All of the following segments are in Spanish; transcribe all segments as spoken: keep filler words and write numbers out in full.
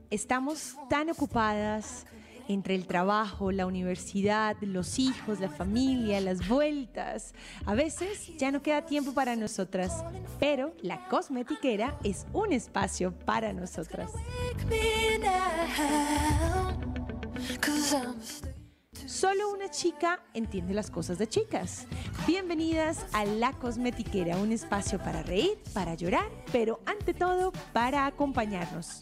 estamos tan ocupadas entre el trabajo, la universidad, los hijos, la familia, las vueltas. A veces ya no queda tiempo para nosotras, pero la cosmetiquera es un espacio para nosotras. Solo una chica entiende las cosas de chicas. Bienvenidas a La Cosmetiquera, un espacio para reír, para llorar, pero ante todo para acompañarnos.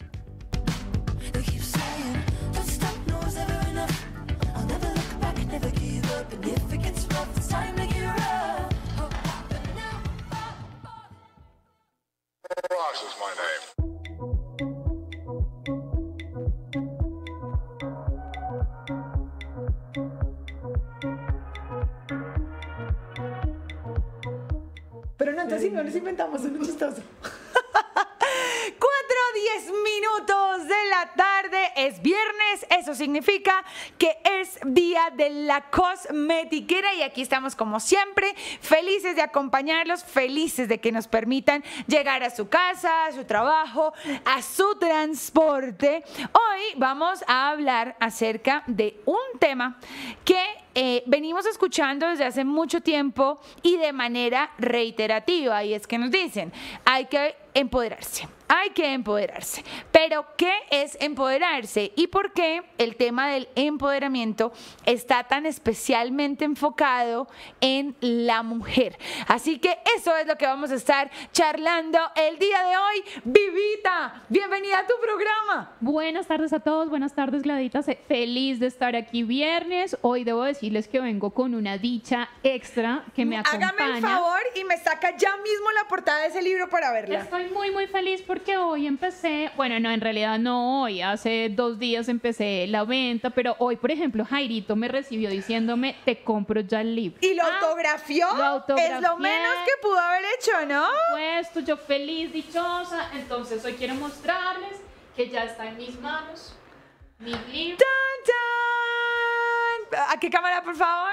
Ross is my name. Pero no, entonces no nos inventamos uno chistoso. cuatro diez minutos de la tarde, es viernes, eso significa que es día de la cosmetiquera y aquí estamos como siempre, felices de acompañarlos, felices de que nos permitan llegar a su casa, a su trabajo, a su transporte. Hoy vamos a hablar acerca de un tema que Eh, venimos escuchando desde hace mucho tiempo y de manera reiterativa, y es que nos dicen, hay que empoderarse, hay que empoderarse. Pero, ¿qué es empoderarse? ¿Y por qué el tema del empoderamiento está tan especialmente enfocado en la mujer? Así que eso es lo que vamos a estar charlando el día de hoy. Vivita, bienvenida a tu programa. Buenas tardes a todos, buenas tardes Gladitas, feliz de estar aquí viernes. Hoy debo decirles que vengo con una dicha extra que me acompaña. Hágame el favor y me saca ya mismo la portada de ese libro para verla. Estoy muy muy feliz porque hoy empecé, bueno no, en realidad no hoy, hace dos días empecé la venta, pero hoy por ejemplo Jairito me recibió diciéndome, te compro ya el libro. ¿Y lo Ah, autografió? lo autografié. Es lo menos que pudo haber hecho, ¿no? Pues yo feliz, dichosa, entonces hoy quiero mostrarles que ya está en mis manos mi libro. ¡Tan, tan! ¿A qué cámara, por favor?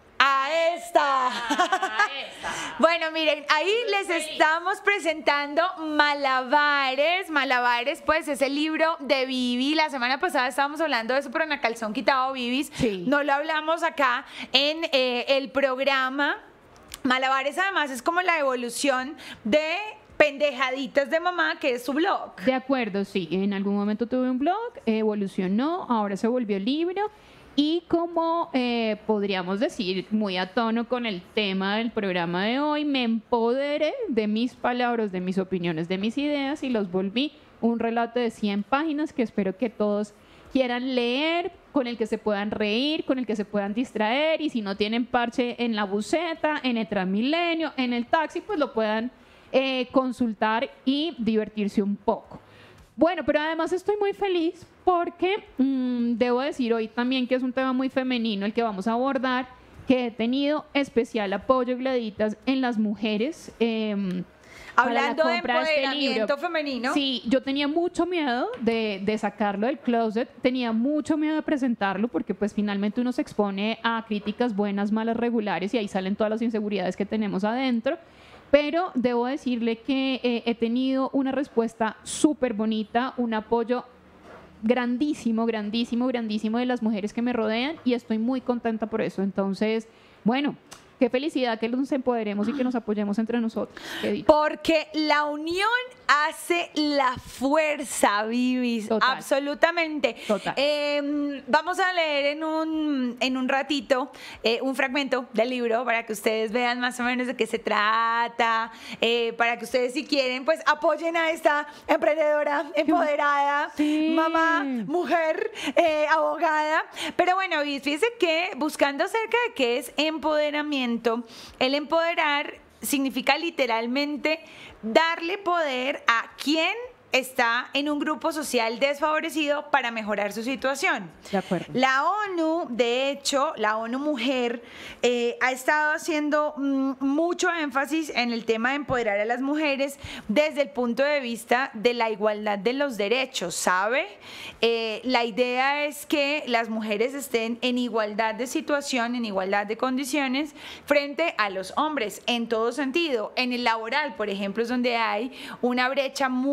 A esta. A esta. Bueno, miren, ahí les estamos presentando Malabares. Malabares, pues, es el libro de Vivi. La semana pasada estábamos hablando de eso, pero en la calzón quitado Vivis. Sí. No lo hablamos acá en eh, el programa. Malabares, además, es como la evolución de Pendejaditas de Mamá, que es su blog. De acuerdo, sí. En algún momento tuve un blog, evolucionó, ahora se volvió libro. Y como eh, podríamos decir, muy a tono con el tema del programa de hoy, me empoderé de mis palabras, de mis opiniones, de mis ideas y los volví un relato de cien páginas que espero que todos quieran leer, con el que se puedan reír, con el que se puedan distraer y si no tienen parche en la buseta, en el Transmilenio, en el taxi, pues lo puedan eh, consultar y divertirse un poco. Bueno, pero además estoy muy feliz porque mmm, debo decir hoy también que es un tema muy femenino el que vamos a abordar, que he tenido especial apoyo, Gladitas, en las mujeres. Eh, Hablando de compra este empoderamiento libro. femenino. Sí, yo tenía mucho miedo de, de sacarlo del closet, tenía mucho miedo de presentarlo porque pues finalmente uno se expone a críticas buenas, malas, regulares y ahí salen todas las inseguridades que tenemos adentro. Pero debo decirle que eh, he tenido una respuesta súper bonita, un apoyo grandísimo, grandísimo, grandísimo de las mujeres que me rodean y estoy muy contenta por eso. Entonces, bueno, qué felicidad que nos empoderemos y que nos apoyemos entre nosotros. Porque la unión hace la fuerza, Vivis. Total. Absolutamente. Total. Eh, vamos a leer en un, en un ratito eh, un fragmento del libro para que ustedes vean más o menos de qué se trata, eh, para que ustedes si quieren, pues apoyen a esta emprendedora, empoderada, Sí. mamá, mujer, eh, abogada. Pero bueno, Vivis, fíjese que buscando acerca de qué es empoderamiento, el empoderar significa literalmente darle poder a quien está en un grupo social desfavorecido para mejorar su situación. De acuerdo. La ONU, de hecho, la ONU Mujer, eh, ha estado haciendo mm, mucho énfasis en el tema de empoderar a las mujeres desde el punto de vista de la igualdad de los derechos, ¿sabe? Eh, la idea es que las mujeres estén en igualdad de situación, en igualdad de condiciones frente a los hombres, en todo sentido. En el laboral, por ejemplo, es donde hay una brecha muy, muy grande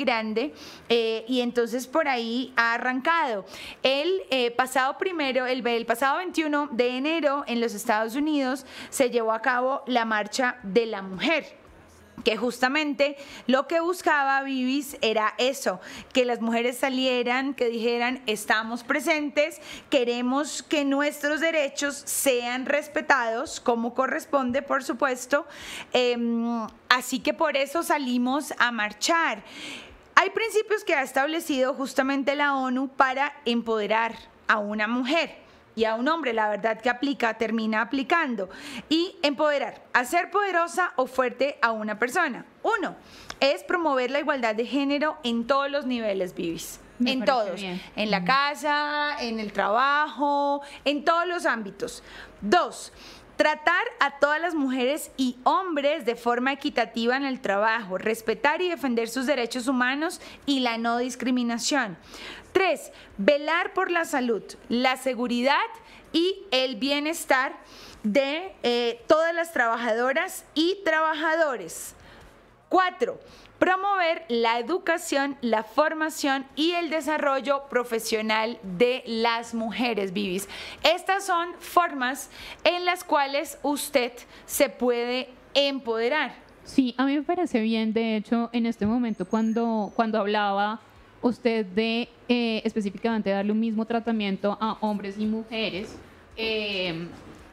grande eh, y entonces por ahí ha arrancado. El eh, pasado primero, el, el pasado veintiuno de enero en los Estados Unidos se llevó a cabo la Marcha de la Mujer, que justamente lo que buscaba Vivis era eso, que las mujeres salieran, que dijeran estamos presentes, queremos que nuestros derechos sean respetados como corresponde, por supuesto, eh, así que por eso salimos a marchar. Hay principios que ha establecido justamente la ONU para empoderar a una mujer y a un hombre, la verdad que aplica, termina aplicando. Y empoderar, hacer poderosa o fuerte a una persona. Uno, es promover la igualdad de género en todos los niveles, Vivis. Me en parece todos, bien. en la casa, en el trabajo, en todos los ámbitos. Dos, tratar a todas las mujeres y hombres de forma equitativa en el trabajo, respetar y defender sus derechos humanos y la no discriminación. Tres, velar por la salud, la seguridad y el bienestar de eh, todas las trabajadoras y trabajadores. Cuatro, promover la educación, la formación y el desarrollo profesional de las mujeres, Vivis. Estas son formas en las cuales usted se puede empoderar. Sí, a mí me parece bien, de hecho, en este momento cuando, cuando hablaba usted de eh, específicamente darle un mismo tratamiento a hombres y mujeres, eh,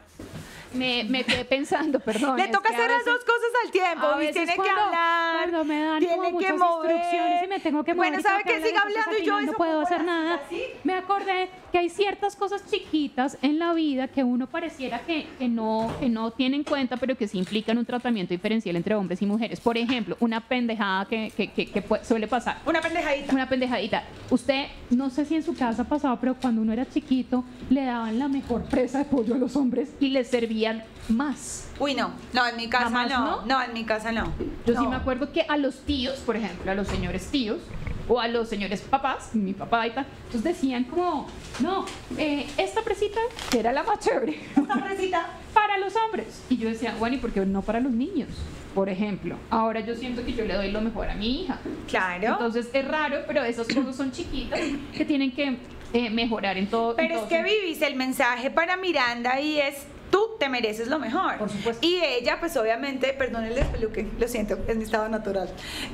me, me quedé pensando, perdón. Le es toca que a hacer las veces- dos cosas al tiempo, a Vivis, veces tiene que cuando- hablar, cuando me dan tiene como que muchas mover. instrucciones y me tengo que mover. Bueno, y tengo ¿sabe qué? hablar, Siga entonces hablando al y yo final no eso puedo como hacer la- nada. así. Me acordé que hay ciertas cosas chiquitas en la vida que uno pareciera que, que, no, que no tiene en cuenta, pero que sí implican un tratamiento diferencial entre hombres y mujeres. Por ejemplo, una pendejada que, que, que, que puede- suele pasar. Una pendejadita. Una pendejadita. Usted, no sé si en su casa pasaba, pero cuando uno era chiquito, le daban la mejor presa de pollo a los hombres y les servían más. Uy, no, no, en mi casa ¿Jamás no. no? no, en mi casa no. Yo sí No. me acuerdo que a los tíos, por ejemplo, a los señores tíos, o a los señores papás, mi papá y tal, entonces decían como, no, eh, esta presita, que era la más chévere, Esta fresita. para los hombres. Y yo decía, bueno, ¿y por qué no para los niños? Por ejemplo, ahora yo siento que yo le doy lo mejor a mi hija. Claro. Entonces es raro, pero esas cosas son chiquitas que tienen que eh, mejorar en todo. en Pero es todo que sentido. Vivis, el mensaje para Miranda y es tú te mereces lo mejor. Por supuesto. Y ella, pues obviamente, perdón el despeluque, lo siento, es mi estado natural.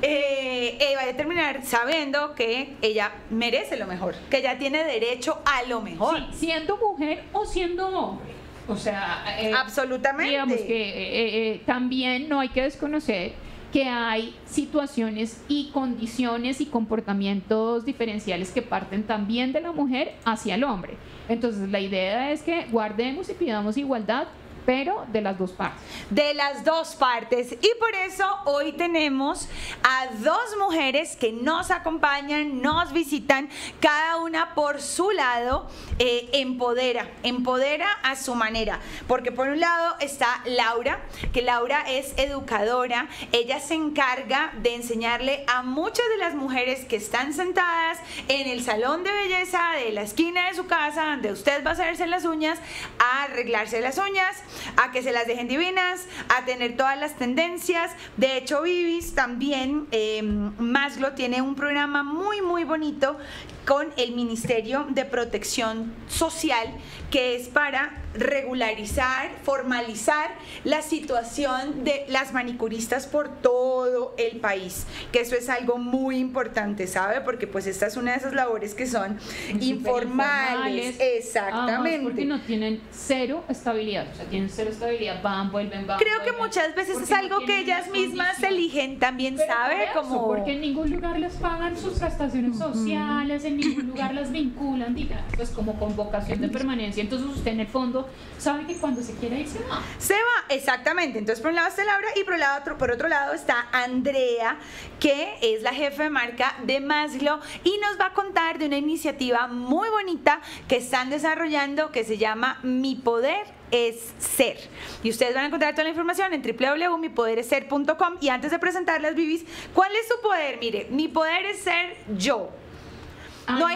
Eh, ella va a terminar sabiendo que ella merece lo mejor, que ella tiene derecho a lo mejor. Sí, siendo mujer o siendo hombre. O sea, eh, Absolutamente. digamos que eh, eh, también no hay que desconocer que hay situaciones y condiciones y comportamientos diferenciales que parten también de la mujer hacia el hombre. Entonces la idea es que guardemos y pidamos igualdad, pero de las dos partes. De las dos partes. Y por eso hoy tenemos a dos mujeres que nos acompañan, nos visitan, cada una por su lado, eh, empodera, empodera a su manera. Porque por un lado está Laura, que Laura es educadora, ella se encarga de enseñarle a muchas de las mujeres que están sentadas en el salón de belleza de la esquina de su casa, donde usted va a hacerse las uñas, a arreglarse las uñas, a que se las dejen divinas, a tener todas las tendencias. De hecho, Vivis también, eh, Maslow tiene un programa muy muy bonito con el Ministerio de Protección Social, que es para regularizar, formalizar la situación de las manicuristas por todo el país, que eso es algo muy importante, ¿sabe? Porque pues esta es una de esas labores que son Súper informales, informales. exactamente. Además, porque no tienen cero estabilidad, o sea, tienen cero estabilidad, van, vuelven, van. Creo que vuelven, muchas veces es porque no algo que tienen ellas una mismas condición. eligen también, Pero ¿sabe? por eso, Como porque en ningún lugar les pagan sus prestaciones sociales, en ningún lugar las vinculan, diga, pues como con vocación de permanencia. Entonces usted en el fondo sabe que cuando se quiera ir se va. se va, exactamente. Entonces por un lado está Laura y por, el lado otro, por otro lado está Andrea, que es la jefe de marca de Maslow y nos va a contar de una iniciativa muy bonita que están desarrollando que se llama Mi Poder es Ser. Y ustedes van a encontrar toda la información en w w w punto mi poder es ser punto com. Y antes de presentarlas, Vivis, ¿cuál es su poder? Mire, mi poder es ser yo. Ah, No hay no. ningún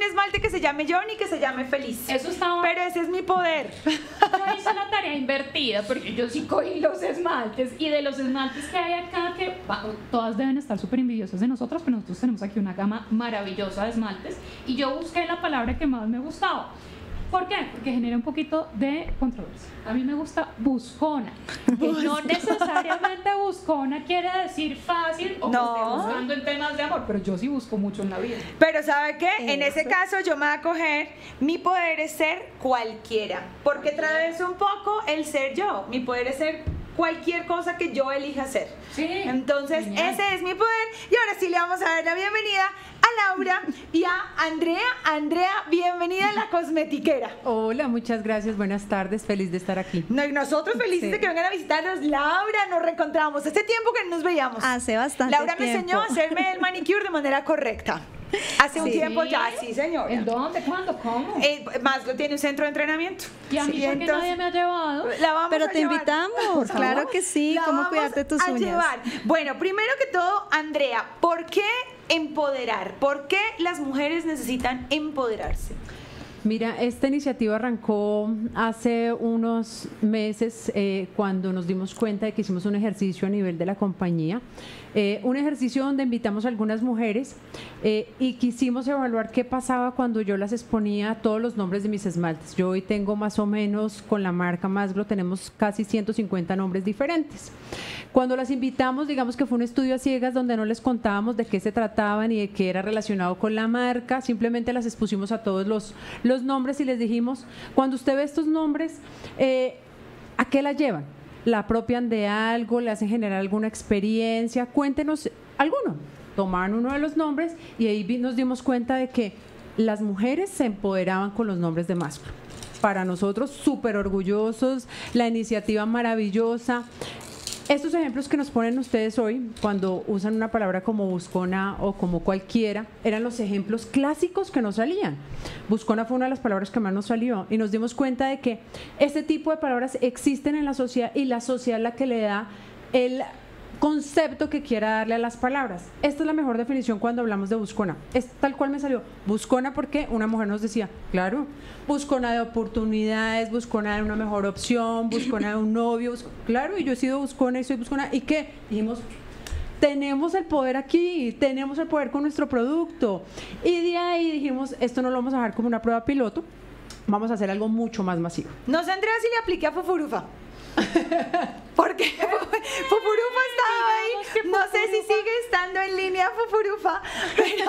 esmalte que se llame yo ni que se llame Feliz. Eso estaba... Pero ese es mi poder. Yo hice la tarea invertida porque yo sí cogí los esmaltes y de los esmaltes que hay acá que va, todas deben estar súper envidiosas de nosotros, pero nosotros tenemos aquí una gama maravillosa de esmaltes y yo busqué la palabra que más me gustaba. ¿Por qué? Porque genera un poquito de controversia. A mí me gusta buscona, que no necesariamente buscona quiere decir fácil o no. que esté buscando en temas de amor, pero yo sí busco mucho en la vida. Pero ¿sabe qué? Eso. En ese caso yo me voy a coger, mi poder es ser cualquiera, porque traduce un poco el ser yo. Mi poder es ser cualquier cosa que yo elija hacer. Sí. Entonces, Genial. ese es mi poder. Y ahora sí le vamos a dar la bienvenida a Laura y a Andrea. Andrea, bienvenida a La Cosmetiquera. Hola, muchas gracias, buenas tardes, feliz de estar aquí. No, y nosotros felices Sí. de que vengan a visitarnos. Laura, nos reencontramos. Hace tiempo que no nos veíamos. Hace bastante Laura me tiempo. enseñó a hacerme el manicure de manera correcta. Hace un Sí. tiempo ya, sí, señora. ¿En dónde? ¿Cuándo? ¿Cómo? Eh, Maslow tiene un centro de entrenamiento. ¿Y a mí Sí, por qué entonces, nadie me ha llevado? la vamos Pero a te llevar. invitamos, claro que sí, La cómo vamos cuidarte tus a uñas. llevar. Bueno, primero que todo, Andrea, ¿por qué empoderar? ¿Por qué las mujeres necesitan empoderarse? Mira, esta iniciativa arrancó hace unos meses eh, cuando nos dimos cuenta de que hicimos un ejercicio a nivel de la compañía, eh, un ejercicio donde invitamos a algunas mujeres eh, y quisimos evaluar qué pasaba cuando yo las exponía todos los nombres de mis esmaltes. Yo hoy tengo más o menos, con la marca Maslow, tenemos casi ciento cincuenta nombres diferentes. Cuando las invitamos, digamos que fue un estudio a ciegas donde no les contábamos de qué se trataban y de qué era relacionado con la marca, simplemente las expusimos a todos los, los nombres y les dijimos, cuando usted ve estos nombres, eh, ¿a qué la llevan? ¿La apropian de algo? ¿Le hacen generar alguna experiencia? Cuéntenos alguno. Tomaron uno de los nombres y ahí vi- nos dimos cuenta de que las mujeres se empoderaban con los nombres de Maslow. Para nosotros, súper orgullosos, la iniciativa maravillosa. Estos ejemplos que nos ponen ustedes hoy, cuando usan una palabra como buscona o como cualquiera, eran los ejemplos clásicos que nos salían. Buscona fue una de las palabras que más nos salió y nos dimos cuenta de que este tipo de palabras existen en la sociedad y la sociedad es la que le da el concepto que quiera darle a las palabras. Esta es la mejor definición cuando hablamos de buscona. Es tal cual me salió. Buscona porque una mujer nos decía, claro, buscona de oportunidades, buscona de una mejor opción, buscona de un novio, busc- claro, y yo he sido buscona y soy buscona. ¿Y qué? Dijimos, tenemos el poder aquí, tenemos el poder con nuestro producto. Y de ahí dijimos, esto no lo vamos a dejar como una prueba piloto, vamos a hacer algo mucho más masivo. No sé, Andrea, si le apliqué a Fufurufa. Porque Fufurufa estaba ahí. No sé si sigue estando en línea Fufurufa, pero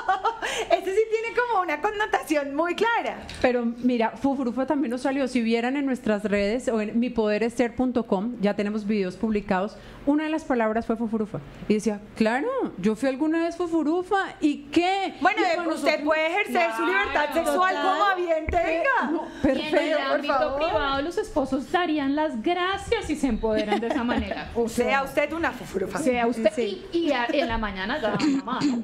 este sí tiene como una connotación muy clara. Pero mira, Fufurufa también nos salió. Si vieran en nuestras redes o en mi poder es ser punto com, ya tenemos videos publicados. Una de las palabras fue Fufurufa. Y decía, claro, yo fui alguna vez Fufurufa. ¿Y qué? Bueno, Y con usted nosotros- puede ejercer su libertad Claro, sexual total. como a bien tenga. No, Y en el perfecto, por ámbito favor. privado los esposos darían las gracias si se empoderan de esa manera. O Sea usted una Fufurufa. sea usted Sí. y, y a- en la mañana da mamá, ¿no?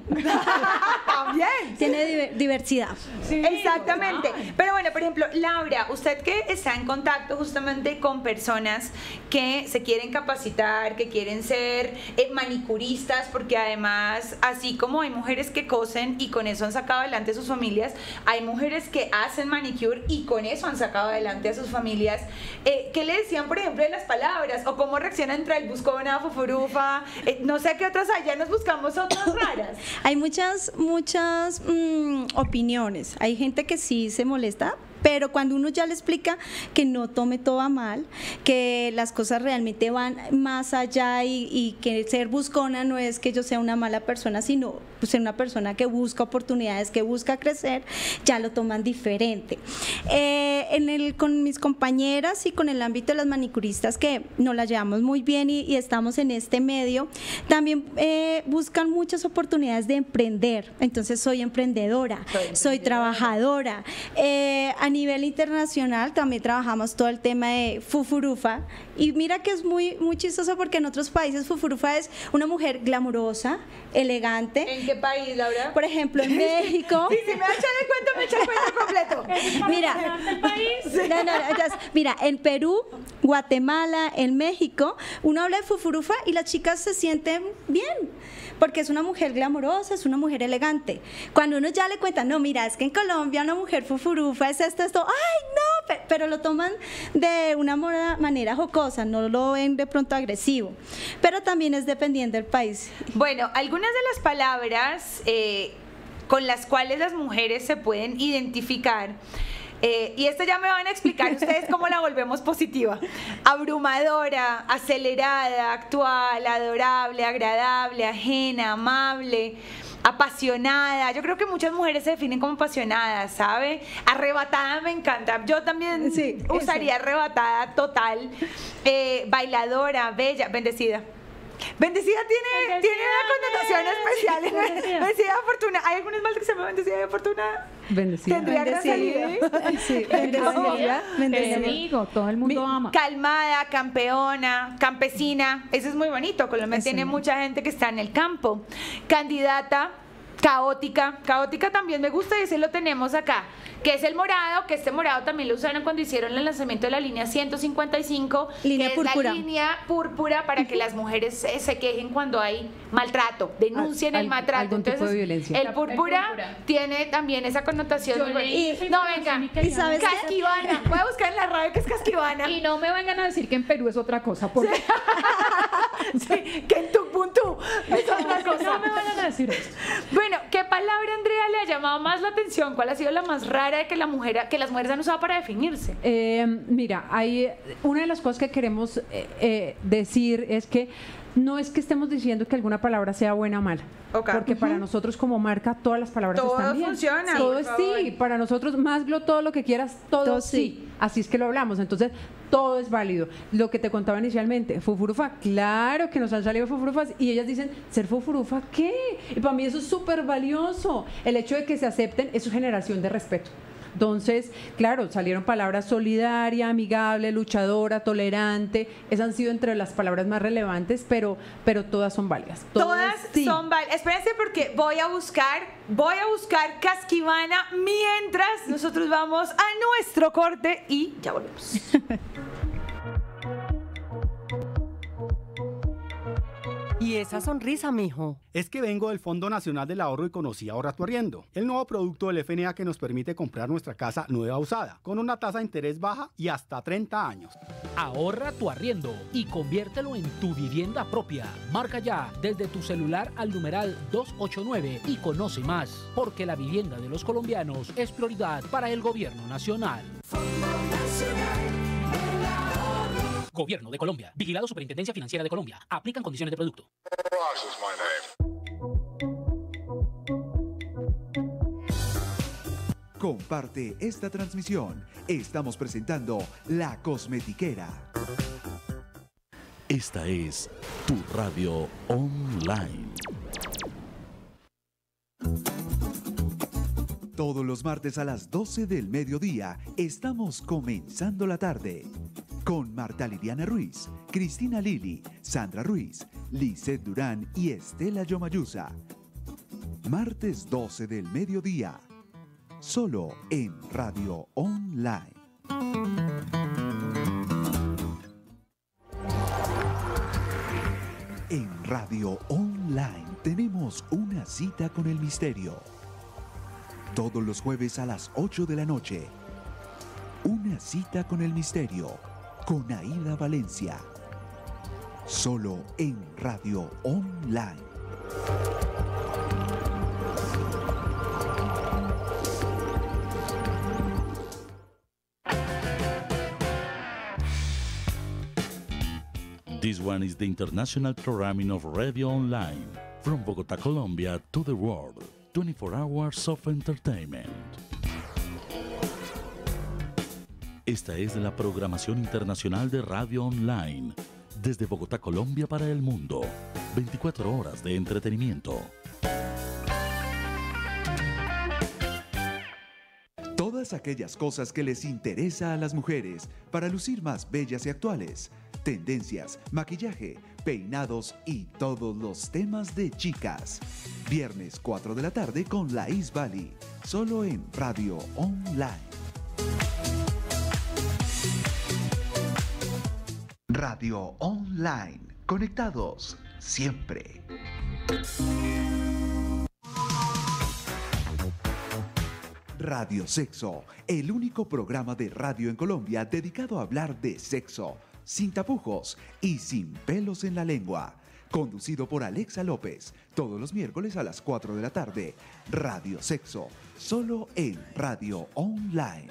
También. Tiene diver- diversidad. Sí, Exactamente. total. Pero bueno, por ejemplo, Laura, usted que está en contacto justamente con personas que se quieren capacitar, que quieren ser eh, manicuristas, porque además, así como hay mujeres que cosen y con eso han sacado adelante a sus familias, hay mujeres que hacen manicure y con eso han sacado adelante a sus familias. Eh, ¿Qué le decían, por ejemplo, de las palabras? ¿O cómo reaccionan entre el buscona, fufurufa? Eh, no sé qué otras hay, ya nos buscamos otras raras. Hay muchas, muchas mm, opiniones. Hay gente que sí se molesta, pero cuando uno ya le explica que no tome todo a mal, que las cosas realmente van más allá y, y que ser buscona no es que yo sea una mala persona, sino pues, ser una persona que busca oportunidades, que busca crecer, ya lo toman diferente. Eh, en el, con mis compañeras y con el ámbito de las manicuristas que nos la llevamos muy bien y, y estamos en este medio, también eh, buscan muchas oportunidades de emprender. Entonces soy emprendedora, soy trabajadora. Eh, a nivel internacional también trabajamos todo el tema de Fufurufa y mira que es muy, muy chistoso porque en otros países Fufurufa es una mujer glamurosa, elegante. ¿En qué país, Laura? Por ejemplo, en México. Sí, si me va a echar el cuento, me echa el cuento completo. Mira, ¿El país? no, no, entonces, mira, en Perú, Guatemala, en México, uno habla de Fufurufa y las chicas se sienten bien. porque es una mujer glamorosa, es una mujer elegante. Cuando uno ya le cuenta, no, mira, es que en Colombia una mujer fufurufa es esto, esto, ay, no, pe- pero lo toman de una mora- manera jocosa, no lo ven de pronto agresivo. Pero también es dependiendo del país. Bueno, algunas de las palabras eh, con las cuales las mujeres se pueden identificar, eh, y esto ya me van a explicar ustedes cómo la volvemos positiva: abrumadora, acelerada, actual, adorable, agradable, ajena, amable, apasionada. Yo creo que muchas mujeres se definen como apasionadas, ¿sabe? Arrebatada me encanta. Yo también Sí, usaría eso. arrebatada total. Eh, bailadora, bella, bendecida. Bendecida tiene, Bendecida, tiene una connotación especial. bendecida. Bendecida, afortunada. ¿Hay algunas más que se llaman bendecida y afortunada? Bendecida. Tendría gran salida. Sí, Te bendecida, bendecida. digo, todo el mundo ama. Calmada, campeona, campesina. Eso es muy bonito. Colombia Eso. tiene mucha gente que está en el campo. Candidata, caótica. Caótica también me gusta y ese lo tenemos acá, que es el morado, que este morado también lo usaron cuando hicieron el lanzamiento de la línea ciento cincuenta y cinco, Línea que púrpura. es la línea púrpura para que las mujeres se, se quejen cuando hay maltrato, denuncien Al- el maltrato. algún tipo de violencia. El púrpura, El púrpura. tiene también esa connotación. Yo muy leí bonita. esa No, información venga, y quería ¿Y sabes ver. qué? casquivana. Voy a buscar en la radio que es casquivana. Y no me vengan a decir que en Perú es otra cosa, porque Sí, que en tu punto es otra cosa. no me vayan a decir esto. Bueno, ¿qué palabra, Andrea, le ha llamado más la atención? ¿Cuál ha sido la más rara de que, la mujer, que las mujeres han usado para definirse? Eh, mira, hay eh, una de las cosas que queremos eh, eh, decir es que no es que estemos diciendo que alguna palabra sea buena o mala. Ok. Porque para nosotros como marca todas las palabras Todo están bien. funciona, Todo por es favor. sí. Para nosotros, más glo, todo lo que quieras, todo, Todo sí. sí. Así es que lo hablamos. Entonces, todo es válido. Lo que te contaba inicialmente, fufurufa, claro que nos han salido fufurufas y ellas dicen, ¿ser fufurufa qué? Y para mí eso es súper valioso. El hecho de que se acepten es su generación de respeto. Entonces, claro, salieron palabras solidaria, amigable, luchadora, tolerante. Esas han sido entre las palabras más relevantes, pero, pero todas son válidas. Todas sí. son válidas. Espérense porque voy a buscar, voy a buscar casquivana mientras nosotros vamos a nuestro corte y ya volvemos. ¿Y esa sonrisa, mijo? Es que vengo del Fondo Nacional del Ahorro y conocí Ahorra tu Arriendo, el nuevo producto del F N A que nos permite comprar nuestra casa nueva usada, con una tasa de interés baja y hasta treinta años. Ahorra tu arriendo y conviértelo en tu vivienda propia. Marca ya desde tu celular al numeral dos ocho nueve y conoce más, porque la vivienda de los colombianos es prioridad para el gobierno nacional. Gobierno de Colombia. Vigilado Superintendencia Financiera de Colombia. Aplican condiciones de producto. Ross is my name. Comparte esta transmisión. Estamos presentando La Cosmetiquera. Esta es tu radio online. Todos los martes a las doce del mediodía estamos comenzando la tarde con Marta Liliana Ruiz, Cristina Lili, Sandra Ruiz, Lisette Durán y Estela Yomayusa. Martes doce del mediodía, solo en Radio Online. En Radio Online tenemos una cita con el misterio. Todos los jueves a las ocho de la noche. Una cita con el misterio, con Aida Valencia. Solo en Radio Online. This one is the international programming of Radio Online. From Bogotá, Colombia to the world. twenty-four hours of entertainment. Esta es la programación internacional de Radio Online. Desde Bogotá, Colombia para el mundo. veinticuatro horas de entretenimiento. Todas aquellas cosas que les interesa a las mujeres para lucir más bellas y actuales. Tendencias, maquillaje, peinados y todos los temas de chicas. Viernes cuatro de la tarde con La Isbali, solo en Radio Online. Radio Online, conectados siempre. Radio Sexo, el único programa de radio en Colombia dedicado a hablar de sexo, sin tapujos y sin pelos en la lengua. Conducido por Alexa López, todos los miércoles a las cuatro de la tarde. Radio Sexo, solo en Radio Online.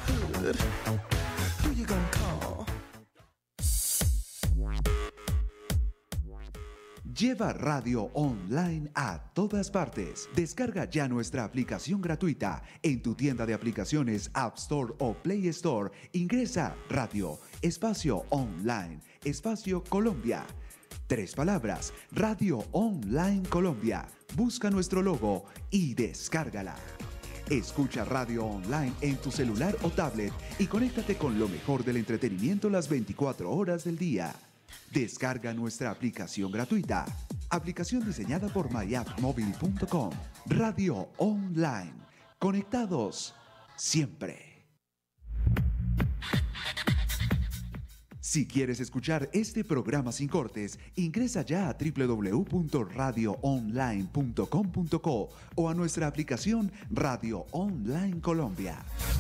Lleva Radio Online a todas partes. Descarga ya nuestra aplicación gratuita en tu tienda de aplicaciones App Store o Play Store. Ingresa Radio, espacio online, espacio Colombia. Tres palabras, Radio Online Colombia. Busca nuestro logo y descárgala. Escucha Radio Online en tu celular o tablet y conéctate con lo mejor del entretenimiento las veinticuatro horas del día. Descarga nuestra aplicación gratuita. Aplicación diseñada por my app mobile punto com. Radio Online. Conectados siempre. Si quieres escuchar este programa sin cortes, ingresa ya a doble u doble u doble u punto radio online punto com punto co o a nuestra aplicación Radio Online Colombia.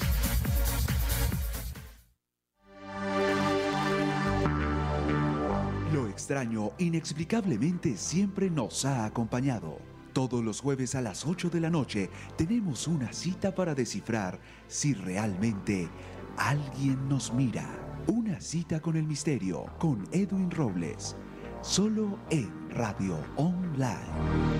Lo extraño inexplicablemente siempre nos ha acompañado. Todos los jueves a las ocho de la noche tenemos una cita para descifrar si realmente alguien nos mira. Una cita con el misterio con Edwin Robles, solo en Radio Online.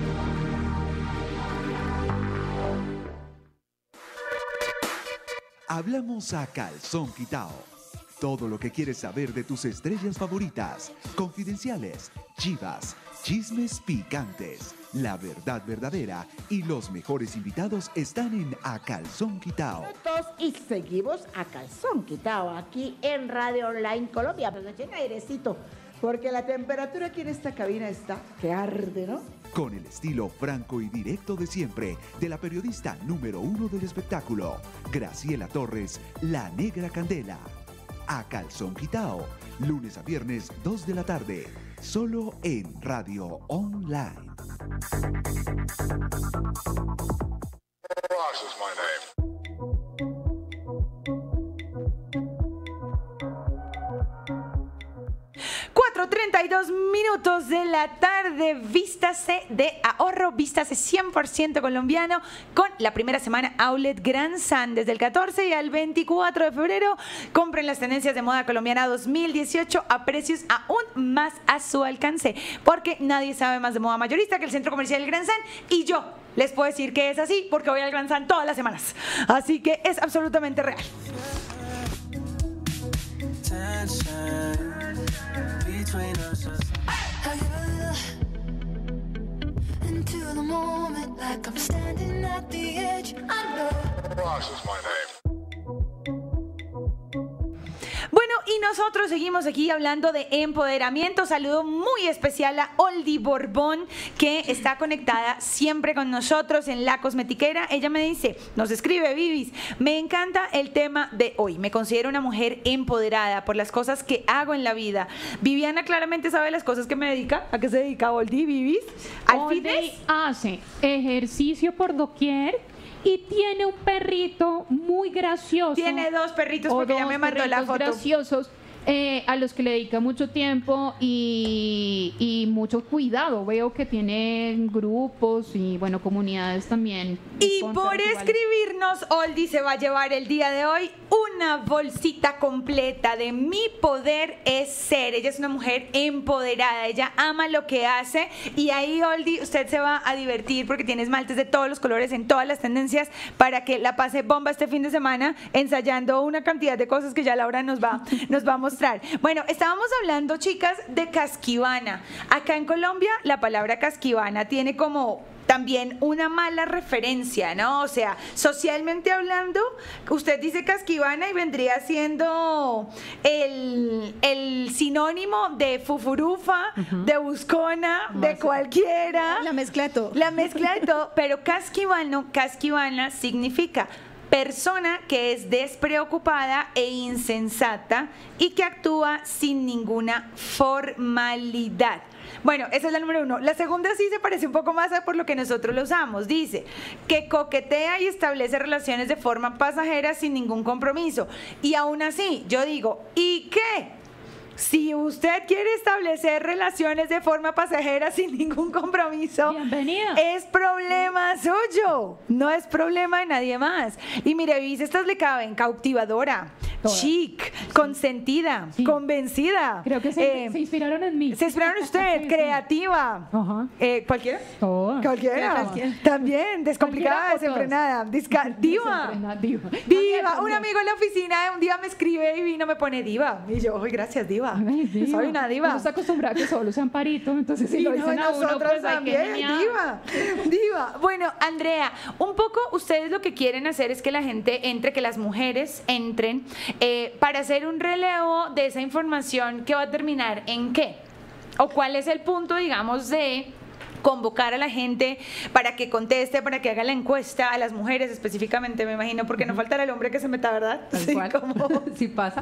Hablamos a calzón quitao. Todo lo que quieres saber de tus estrellas favoritas, confidenciales, chivas, chismes picantes, la verdad verdadera y los mejores invitados están en A Calzón Quitao. Y seguimos a Calzón Quitao aquí en Radio Online Colombia. Pues llena airecito, porque la temperatura aquí en esta cabina está que arde, ¿no? Con el estilo franco y directo de siempre de la periodista número uno del espectáculo, Graciela Torres, la Negra Candela. A Calzón Quitao, lunes a viernes, dos de la tarde, solo en Radio Online. Ross is my name. cuatro treinta y dos minutos de la tarde, vístase de ahorro, vístase cien por ciento colombiano con la primera semana Outlet Gran San desde el catorce y al veinticuatro de febrero. Compren las tendencias de moda colombiana dos mil dieciocho a precios aún más a su alcance, porque nadie sabe más de moda mayorista que el Centro Comercial Gran San, y yo les puedo decir que es así porque voy al Gran San todas las semanas, así que es absolutamente real. Ross is my name. Bueno, y nosotros seguimos aquí hablando de empoderamiento. Saludo muy especial a Oldi Borbón, que está conectada siempre con nosotros en La Cosmetiquera. Ella me dice, nos escribe: Vivis, me encanta el tema de hoy. Me considero una mujer empoderada por las cosas que hago en la vida. Viviana claramente sabe las cosas que me dedica. ¿A qué se dedica Oldi, Vivis? ¿Al Oldi fitness? hace ejercicio por doquier y tiene un perrito muy gracioso. Tiene dos perritos porque ya me mandó la foto. Graciosos. Eh, a los que le dedica mucho tiempo y, y mucho cuidado. Veo que tiene grupos y, bueno, comunidades también. Y por escribirnos, Oldi se va a llevar el día de hoy una bolsita completa de Mi Poder es Ser. Ella es una mujer empoderada, ella ama lo que hace, y ahí, Oldi, usted se va a divertir porque tiene esmaltes de todos los colores en todas las tendencias para que la pase bomba este fin de semana ensayando una cantidad de cosas que ya Laura nos va, nos va a mostrar. Bueno, estábamos hablando, chicas, de casquivana. Acá en Colombia la palabra casquivana tiene como también una mala referencia, ¿no? O sea, socialmente hablando, usted dice casquivana y vendría siendo el, el sinónimo de fufurufa, uh-huh. de buscona, Más de cualquiera. La mezcla de todo. La mezcla de todo, pero casquivano, casquivana significa persona que es despreocupada e insensata y que actúa sin ninguna formalidad. Bueno, esa es la número uno. La segunda sí se parece un poco más a por lo que nosotros lo usamos. Dice que coquetea y establece relaciones de forma pasajera sin ningún compromiso. Y aún así, yo digo, ¿y qué? Si usted quiere establecer relaciones de forma pasajera sin ningún compromiso, bienvenida. Es problema suyo, no es problema de nadie más. Y mire, Vivi, estas le caben cautivadora, Todas. chic, consentida, Sí. convencida. Creo que se, eh, se inspiraron en mí. se inspiraron en usted, Sí, sí. creativa. Ajá. Eh, ¿Cualquiera? Todas. Cualquiera. Cualquiera. También, descomplicada, Cualquiera o todas. desenfrenada. Disca- diva. Desenfrenada, diva. Diva. También, Un amigo en la oficina un día me escribe y vino, me pone diva. Y yo, ay, gracias, diva. Ay, diva. Soy una diva. Uno está acostumbrado a que solo sean paritos, entonces si Y lo no, dicen a uno, nosotras pues hay que también, genial. diva, diva. Bueno, Andrea, un poco ustedes lo que quieren hacer es que la gente entre, que las mujeres entren eh, para hacer un relevo de esa información que va a terminar en qué, o cuál es el punto, digamos, de convocar a la gente para que conteste, para que haga la encuesta, a las mujeres específicamente, me imagino, porque no faltará el hombre que se meta, ¿verdad? Tal Sí, cual. como- Sí pasa.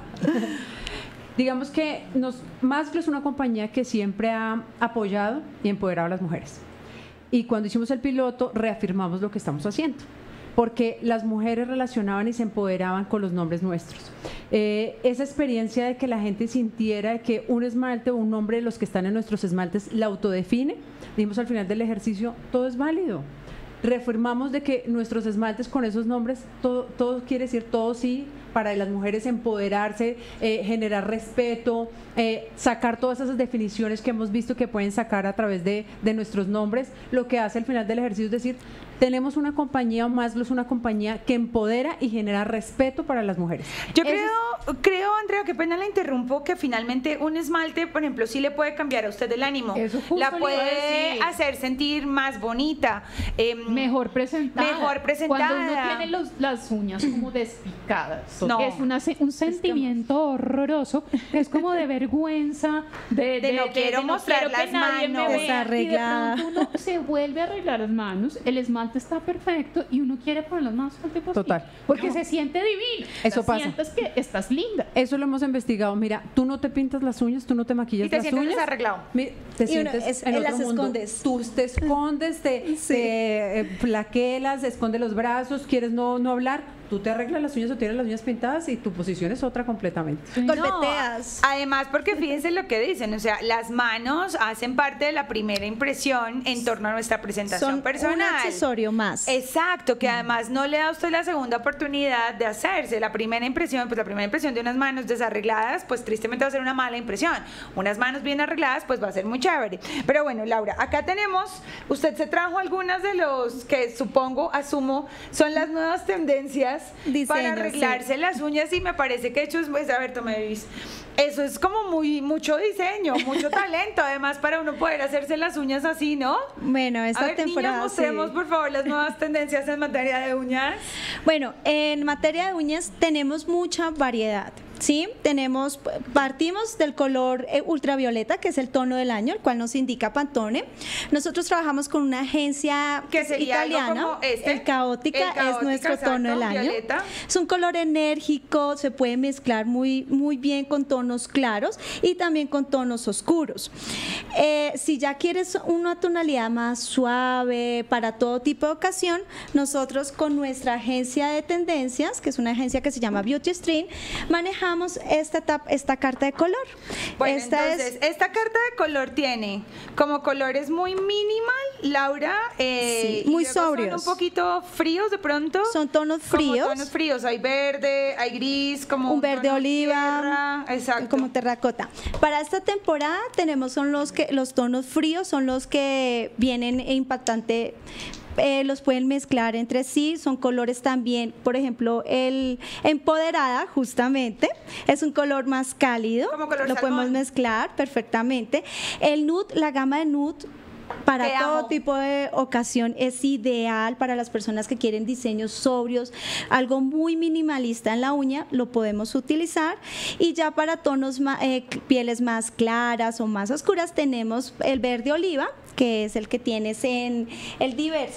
Digamos que nos, Masclo es una compañía que siempre ha apoyado y empoderado a las mujeres. Y cuando hicimos el piloto, reafirmamos lo que estamos haciendo, porque las mujeres relacionaban y se empoderaban con los nombres nuestros. Eh, esa experiencia de que la gente sintiera de que un esmalte o un nombre de los que están en nuestros esmaltes la autodefine, dijimos al final del ejercicio, todo es válido. Reafirmamos de que nuestros esmaltes con esos nombres, todo, todo quiere decir todo sí, para las mujeres empoderarse, eh, generar respeto, eh, sacar todas esas definiciones que hemos visto que pueden sacar a través de, de nuestros nombres. Lo que hace al final del ejercicio es decir, tenemos una compañía, Masglo es una compañía que empodera y genera respeto para las mujeres. Yo Eso creo, creo, Andrea, qué pena la interrumpo, que finalmente un esmalte, por ejemplo, sí le puede cambiar a usted el ánimo. Eso justo la le iba a puede decir. hacer sentir más bonita. em, Mejor presentada. Mejor presentada. Cuando uno tiene los, las uñas como despicadas. No. Es una, se- un sentimiento horroroso. Es como de vergüenza, de, De no quiero mostrar quiero que las nadie me manos. vea. Desarreglada. Y de pronto uno se vuelve a arreglar las manos, el esmalte está perfecto y uno quiere poner las manos todo el tiempo así, Total. porque se siente divino. Eso O sea, pasa. Sientes que estás linda. Eso lo hemos investigado. Mira, tú no te pintas las uñas, tú no te maquillas Y te las sientes uñas. desarreglado. Mi- Te Y uno sientes es- en eh, otro las mundo. escondes. Tú te escondes, te, Sí. te, eh, flaquelas, escondes los brazos, quieres no, no hablar. Tú te arreglas las uñas o tienes las uñas pintadas y tu posición es otra completamente. Golpeteas. Además, porque fíjense lo que dicen, o sea, las manos hacen parte de la primera impresión en torno a nuestra presentación Son un personal. accesorio más. Exacto, que además no le da a usted la segunda oportunidad de hacerse. La primera impresión, pues la primera impresión de unas manos desarregladas, pues tristemente va a ser una mala impresión. Unas manos bien arregladas, pues va a ser muy chévere. Pero bueno, Laura, acá tenemos, usted se trajo algunas de los que supongo, asumo, son las nuevas tendencias Diseños, para arreglarse sí. las uñas y me parece que hecho es, pues, a ver, tome, Vivis. Eso es como muy mucho diseño, mucho talento, además para uno poder hacerse las uñas así, ¿no? Bueno, esta A ver, temporada. niños, sí. mostremos por favor las nuevas tendencias en materia de uñas. Bueno, en materia de uñas tenemos mucha variedad. Sí, tenemos, partimos del color eh, ultravioleta, que es el tono del año, el cual nos indica Pantone. Nosotros trabajamos con una agencia Que sería algo italiana, como este. el Caótica, El es Caótica, nuestro exacto, tono del año. violeta. Es un color enérgico, se puede mezclar muy, muy bien con tonos claros y también con tonos oscuros. Eh, si ya quieres una tonalidad más suave para todo tipo de ocasión, nosotros con nuestra agencia de tendencias, que es una agencia que se llama Beauty Stream, manejamos esta, tap- esta carta de color. Bueno, esta entonces, es esta carta de color tiene como colores muy minimal, Laura, eh, Sí, muy y luego son sobrios. un poquito fríos de pronto. Son tonos Como fríos. tonos fríos, hay verde, hay gris, como un verde tono oliva, tierra, exacto. como terracota. Para esta temporada tenemos son los que los tonos fríos son los que vienen impactante. Eh, los pueden mezclar entre sí, son colores también, por ejemplo, el empoderada justamente, es un color más cálido, Como color lo podemos salmón. mezclar perfectamente. El nude, la gama de nude para Te todo amo. tipo de ocasión es ideal para las personas que quieren diseños sobrios, algo muy minimalista en la uña, lo podemos utilizar. Y ya para tonos ma- eh, pieles más claras o más oscuras tenemos el verde oliva, que es el que tienes en el Diversa.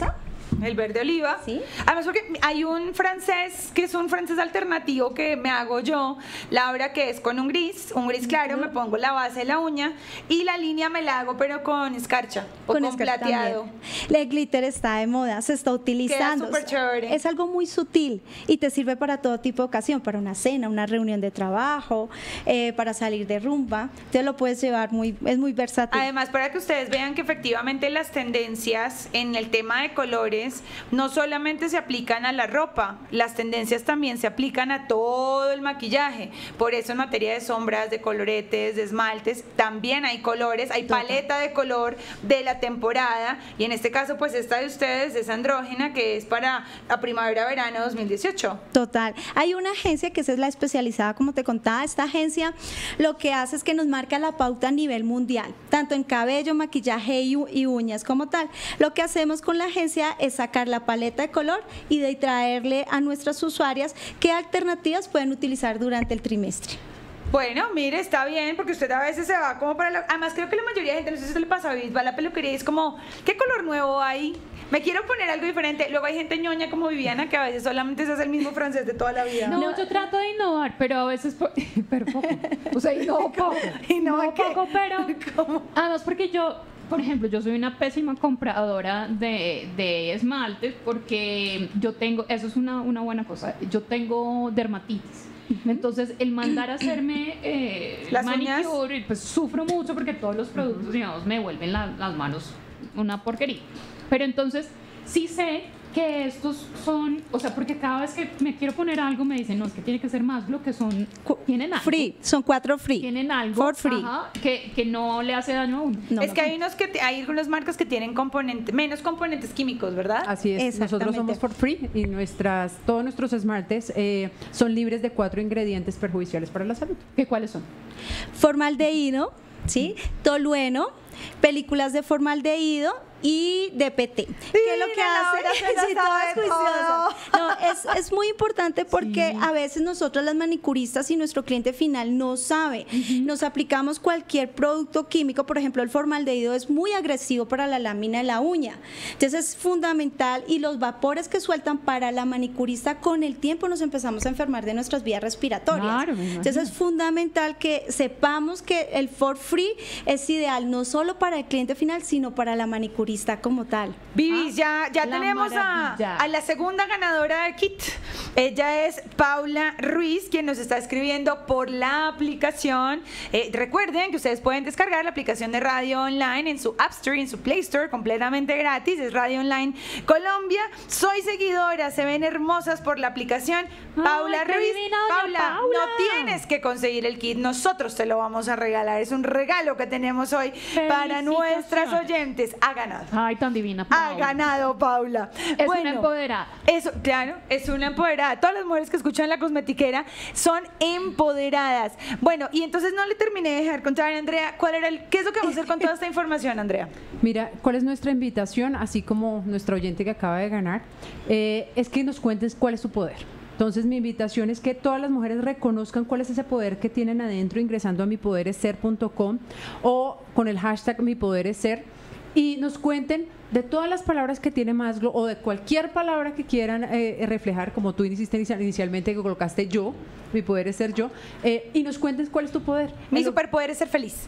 El verde oliva. Sí. Además porque hay un francés que es un francés alternativo que me hago yo, Laura, que es con un gris, un gris claro, me pongo la base de la uña y la línea me la hago pero con escarcha o con, escarcha plateado. también. El glitter está de moda, se está utilizando. Queda súper chévere. Es algo muy sutil y te sirve para todo tipo de ocasión, para una cena, una reunión de trabajo, eh, para salir de rumba. Te lo puedes llevar muy, es muy versátil. Además, para que ustedes vean que efectivamente las tendencias en el tema de colores no solamente se aplican a la ropa, las tendencias también se aplican a todo el maquillaje. Por eso en materia de sombras, de coloretes, de esmaltes, también hay colores, hay paleta de color de la temporada y en este caso pues esta de ustedes es andrógena, que es para la primavera-verano dos mil dieciocho. Total. Hay una agencia que esa es la especializada, como te contaba. Esta agencia lo que hace es que nos marca la pauta a nivel mundial, tanto en cabello, maquillaje y, y uñas como tal. Lo que hacemos con la agencia es sacar la paleta de color y de traerle a nuestras usuarias qué alternativas pueden utilizar durante el trimestre. Bueno, mire, está bien, porque usted a veces se va como para la... Además, creo que la mayoría de gente, no sé si se le pasa, va a la peluquería y es como, ¿qué color nuevo hay? Me quiero poner algo diferente. Luego hay gente ñoña como Viviana que a veces solamente se hace el mismo francés de toda la vida. No, no. Yo trato de innovar, pero a veces... Por... pero poco. O sea, innovo poco. ¿Innovo qué? poco, pero... ¿Cómo? Además, porque yo... Por ejemplo, yo soy una pésima compradora de, de esmaltes porque yo tengo, eso es una, una buena cosa, yo tengo dermatitis. Entonces, el mandar a hacerme eh, ¿Las manicure, uñas? Pues sufro mucho porque todos los productos, digamos, me vuelven la, las manos una porquería. Pero entonces, sí sé que estos son, o sea, porque cada vez que me quiero poner algo me dicen, no, es que tiene que ser más lo que son, tienen algo. Free, son cuatro free. Tienen algo For free. Ajá, que, que no le hace daño a uno. No, es no. que hay unos que te- hay algunas marcas que tienen componentes, menos componentes químicos, ¿verdad? Así es, nosotros Exactamente. somos for free y nuestras, todos nuestros esmaltes eh, son libres de cuatro ingredientes perjudiciales para la salud. ¿Qué cuáles son? Formaldehído, ¿sí? Tolueno, películas de formaldehído y D P T. ¿Qué es lo que Mira, Laura, hace? se la Sí, sabe todas juiciosas. todo. No, es, es muy importante porque a veces nosotros las manicuristas y nuestro cliente final no sabe. Nos aplicamos cualquier producto químico, por ejemplo, el formaldehído es muy agresivo para la lámina de la uña. Entonces es fundamental y los vapores que sueltan para la manicurista con el tiempo nos empezamos a enfermar de nuestras vías respiratorias. Claro, me imagino. Entonces es fundamental que sepamos que el For Free es ideal no solo para el cliente final, sino para la manicurista como tal. Vivis, ya, ya la tenemos a, maravilla. a la segunda ganadora de Kit. Ella es Paula Ruiz, quien nos está escribiendo por la aplicación. Eh, recuerden que ustedes pueden descargar la aplicación de Radio Online en su App Store y en su Play Store completamente gratis. Es Radio Online Colombia. Soy seguidora, se ven hermosas por la aplicación. Ay, Paula qué Ruiz. divina, doña Paula, Paula. no tienes que conseguir el kit. Nosotros te lo vamos a regalar. Es un regalo que tenemos hoy para nuestras oyentes. Ha ganado. Ay, tan divina. Ha Paula. ganado Paula. Es Bueno, una empoderada. Eso, claro, es una empoderada. Todas las mujeres que escuchan La Cosmetiquera son empoderadas. Bueno, y entonces no le terminé de dejar contar a Andrea cuál era el, qué es lo que vamos a hacer con toda esta información, Andrea. Mira, ¿cuál es nuestra invitación? Así como nuestra oyente que acaba de ganar, eh, es que nos cuentes cuál es su poder. Entonces mi invitación es que todas las mujeres reconozcan cuál es ese poder que tienen adentro ingresando a mi poder es ser punto com o con el hashtag mi poder es ser y nos cuenten de todas las palabras que tiene Maslow o de cualquier palabra que quieran eh, reflejar, como tú hiciste inicial- inicialmente que colocaste yo, mi poder es ser yo, eh, y nos cuenten cuál es tu poder. Mi En lo- superpoder es ser feliz.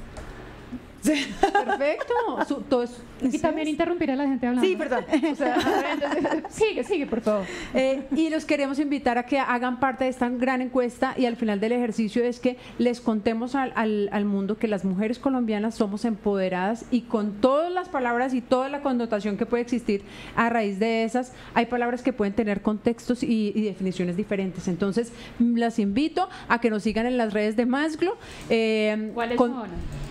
Perfecto. Su- todo es- Y también interrumpir a la gente hablando. Sí, perdón. O sea, sigue, sigue, por favor. Eh, y los queremos invitar a que hagan parte de esta gran encuesta y al final del ejercicio es que les contemos al, al, al mundo que las mujeres colombianas somos empoderadas y con todas las palabras y toda la connotación que puede existir a raíz de esas, hay palabras que pueden tener contextos y, y definiciones diferentes. Entonces, mm, las invito a que nos sigan en las redes de Masglo. Eh, ¿Cuáles con- son?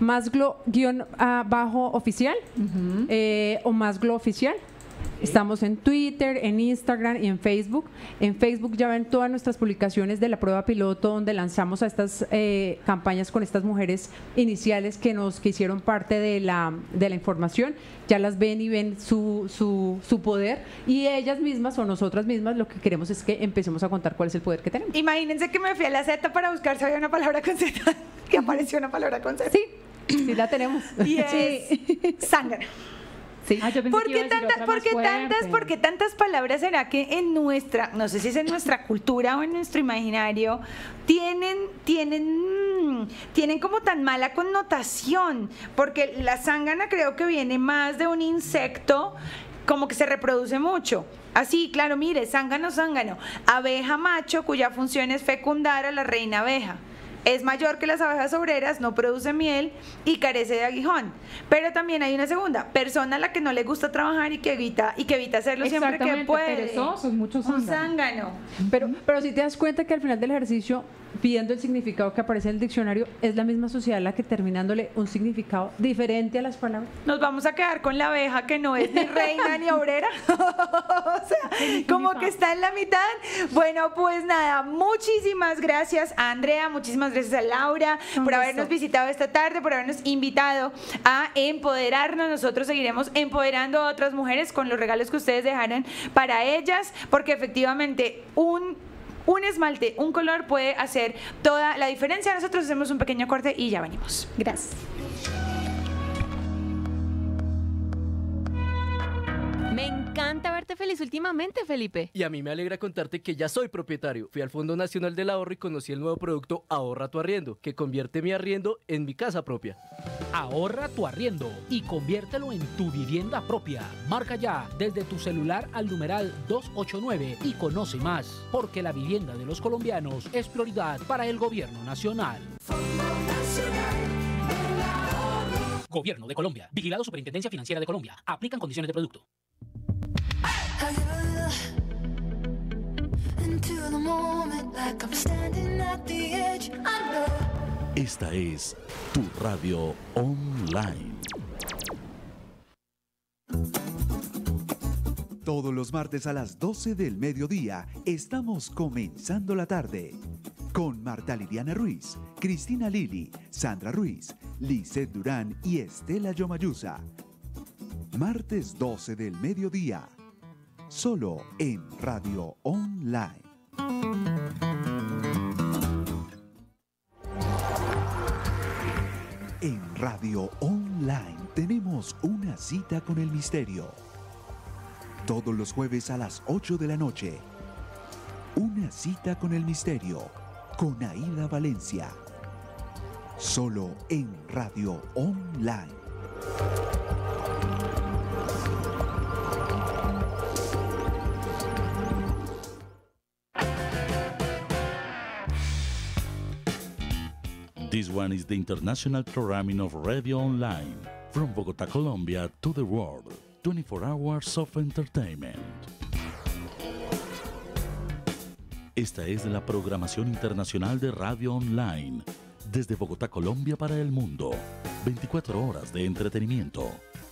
Masglo-bajo oficial eh, o Masglo oficial. Estamos en Twitter, en Instagram y en Facebook. En Facebook ya ven todas nuestras publicaciones de la prueba piloto donde lanzamos a estas eh, campañas con estas mujeres iniciales que nos que hicieron parte de la, de la información. Ya las ven y ven su, su, su poder y ellas mismas o nosotras mismas lo que queremos es que empecemos a contar cuál es el poder que tenemos. Imagínense que me fui a la Z para buscar si había una palabra con Z, que apareció una palabra con Z. Sí, sí la tenemos. Y es zángano. Sí. Ah, yo pensé ¿Por que iba qué, a decir tanta- otra por más qué tantas, fuerte. por qué tantas palabras será que en nuestra, no sé si es en nuestra cultura o en nuestro imaginario, tienen, tienen, mm, tienen como tan mala connotación? Porque la zángana creo que viene más de un insecto, como que se reproduce mucho. Así, claro, mire, zángano, zángano, abeja macho cuya función es fecundar a la reina abeja. Es mayor que las abejas obreras, no produce miel y carece de aguijón. Pero también hay una segunda, persona a la que no le gusta trabajar y que evita y que evita hacerlo siempre que Exactamente, puede. perezosos, muchos Un zánganos. zángano. Pero, pero si te das cuenta que al final del ejercicio, pidiendo el significado que aparece en el diccionario, es la misma sociedad la que terminándole un significado diferente a las palabras. Nos vamos a quedar con la abeja que no es ni reina ni obrera. O sea, como que está en la mitad. Bueno, pues nada, muchísimas gracias a Andrea, muchísimas gracias a Laura Un por gusto. habernos visitado esta tarde, por habernos invitado a empoderarnos. Nosotros seguiremos empoderando a otras mujeres con los regalos que ustedes dejaron para ellas, porque efectivamente un Un esmalte, un color puede hacer toda la diferencia. Nosotros hacemos un pequeño corte y ya venimos. Gracias. Me encanta verte feliz últimamente, Felipe. Y a mí me alegra contarte que ya soy propietario. Fui al Fondo Nacional del Ahorro y conocí el nuevo producto Ahorra tu Arriendo, que convierte mi arriendo en mi casa propia. Ahorra tu arriendo y conviértelo en tu vivienda propia. Marca ya desde tu celular al numeral dos ocho nueve y conoce más, porque la vivienda de los colombianos es prioridad para el gobierno nacional. Gobierno de Colombia. Vigilado Superintendencia Financiera de Colombia. Aplican condiciones de producto. Esta es tu radio online. Todos los martes a las doce del mediodía estamos comenzando la tarde con Marta Liliana Ruiz, Cristina Lili, Sandra Ruiz, Lisset Durán y Estela Yomayusa. Martes doce del mediodía, solo en Radio Online. En Radio Online tenemos una cita con el misterio. Todos los jueves a las ocho de la noche. Una cita con el misterio, con Aida Valencia. Solo en Radio Online. This one is the international programming of Radio Online. From Bogotá, Colombia to the world. twenty-four hours of entertainment. Esta es la programación internacional de Radio Online. Desde Bogotá, Colombia para el mundo. veinticuatro horas de entretenimiento.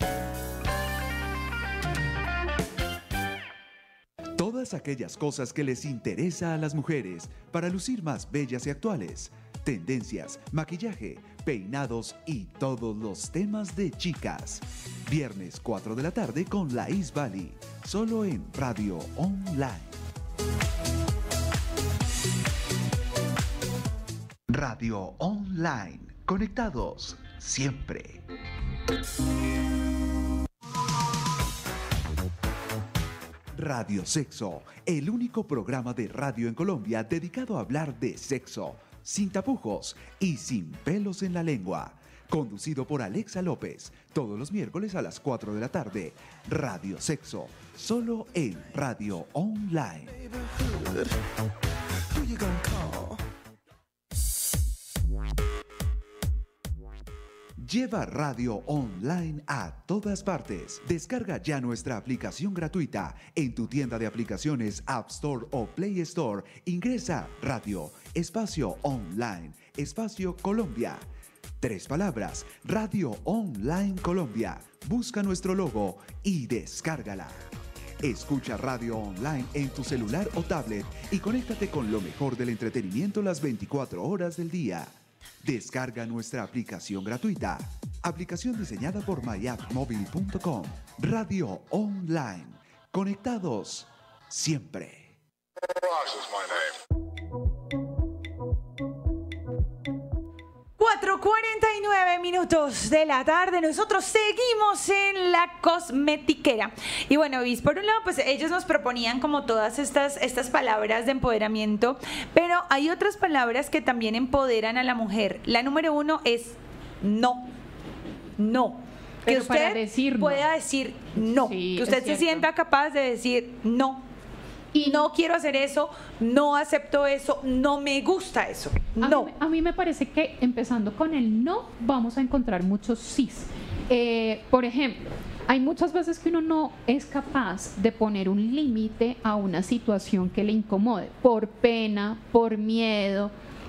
Todas aquellas cosas que les interesa a las mujeres para lucir más bellas y actuales. Tendencias, maquillaje, peinados y todos los temas de chicas. Viernes cuatro de la tarde con la Is Valley. Solo en Radio Online. Radio Online. Conectados siempre. Radio Sexo, el único programa de radio en Colombia dedicado a hablar de sexo, sin tapujos y sin pelos en la lengua. Conducido por Alexa López, todos los miércoles a las cuatro de la tarde. Radio Sexo, solo en Radio Online. Lleva Radio Online a todas partes. Descarga ya nuestra aplicación gratuita en tu tienda de aplicaciones App Store o Play Store. Ingresa Radio, espacio online, espacio Colombia. Tres palabras, Radio Online Colombia. Busca nuestro logo y descárgala. Escucha Radio Online en tu celular o tablet y conéctate con lo mejor del entretenimiento las veinticuatro horas del día. Descarga nuestra aplicación gratuita. Aplicación diseñada por my app mobile punto com. Radio Online. Conectados siempre. Ross is my name. cuatro cuarenta y nueve minutos de la tarde. Nosotros seguimos en la cosmetiquera. Y bueno, Bis, por un lado, pues ellos nos proponían como todas estas, estas palabras de empoderamiento, pero hay otras palabras que también empoderan a la mujer. La número uno es no. No. Que Pero para usted decir no. pueda decir no. Sí, que usted es se cierto. sienta capaz de decir no. Y no quiero hacer eso, no acepto eso, no me gusta eso. A No. mí, a mí me parece que empezando con el no, vamos a encontrar muchos sís. Eh, por ejemplo, hay muchas veces que uno no es capaz de poner un límite a una situación que le incomode, por pena, por miedo,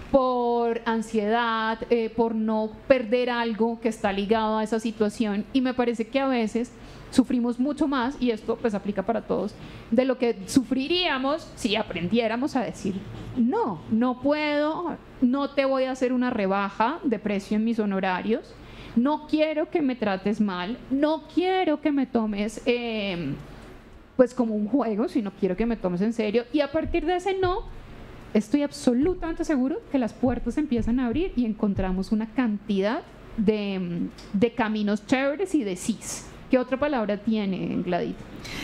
por ansiedad, eh, por no perder algo que está ligado a esa situación. Y me parece que a veces sufrimos mucho más, y esto pues aplica para todos, de lo que sufriríamos si aprendiéramos a decir no, no puedo, no te voy a hacer una rebaja de precio en mis honorarios, no quiero que me trates mal, no quiero que me tomes eh, pues como un juego, sino quiero que me tomes en serio. Y a partir de ese no, estoy absolutamente seguro que las puertas empiezan a abrir y encontramos una cantidad de, de caminos chéveres y de sís. ¿Qué otra palabra tiene, Gladys?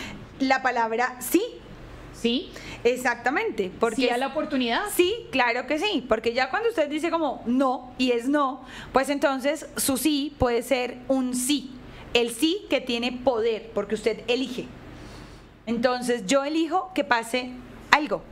La palabra sí. ¿Sí? Exactamente. Porque ¿Sí a la oportunidad? Sí, claro que sí. Porque ya cuando usted dice como no y es no, pues entonces su sí puede ser un sí. El sí que tiene poder, porque usted elige. Entonces yo elijo que pase algo.